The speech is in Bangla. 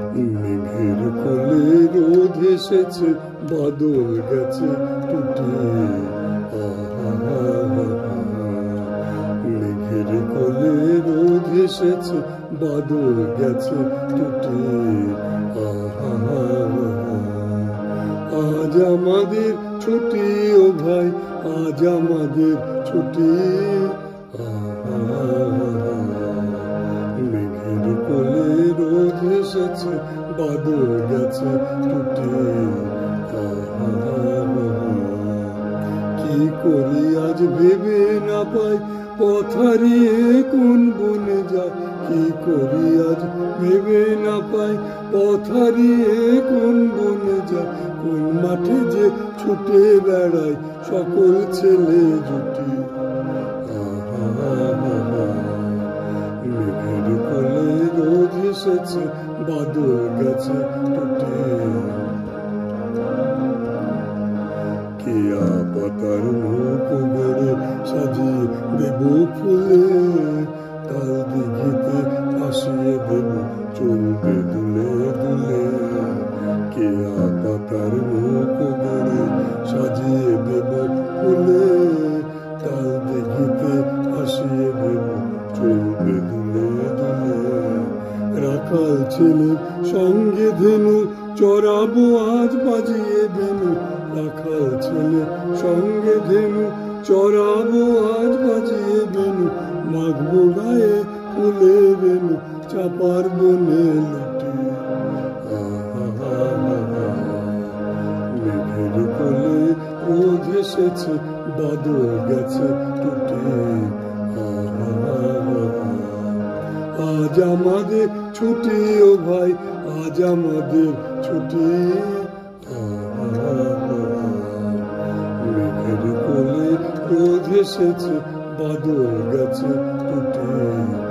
মেঘের কোলে রোদ এসেছে, বাদল গেছে টুটে। মেঘের কোলে রোদ এসেছে, বাদল গেছে টুটে। আজ আমাদের ছুটি ও ভাই, আজ আমাদের ছুটি। মেঘের কোলে রোদ এসেছে, বাদল গেছে টুটে। কি করি আজ ভেবে না পাই, পথ হারিয়ে কোন বনে যায়। কি করি আজ ভেবে না পাই, পথ হারিয়ে কোন বনে যায়। কোন মাঠে যে ছুটে বেড়ায় সকল ছেলে জুটি। মেঘের কোলে রোদ এসেছে, বাদল গেছে টুটে। কেয়া পাতার মুখ গড়ে সাজিয়ে দেব ফুলে, তাল দিঘিতে ভাসিয়ে দেব চলবে দুলে দুলে। কেয়া পাতার মুখ গড়ে সাজিয়ে দেব ফুলে, তাল দিঘিতে ভাসিয়ে দেব চলবে দুলে দুলে। রাখাল ছেলে সঙ্গে ধেনু চড়াবো আজ বাজিয়ে বেনু। রাখাল ছেলে সঙ্গে ধেনু চড়াবো আজ বাজিয়ে বেনু। মাখবো গায়ে ফুলে বেনু, চাপার বনে লুটে। মেঘের কোলে রোদ এসেছে, বাদল গেছে টুটে। আজ আমাদের ছুটি ও ভাই, আজ আমাদের ছুটি। মেঘের কোলে রোদ এসেছে, বাদল গেছে টুটে।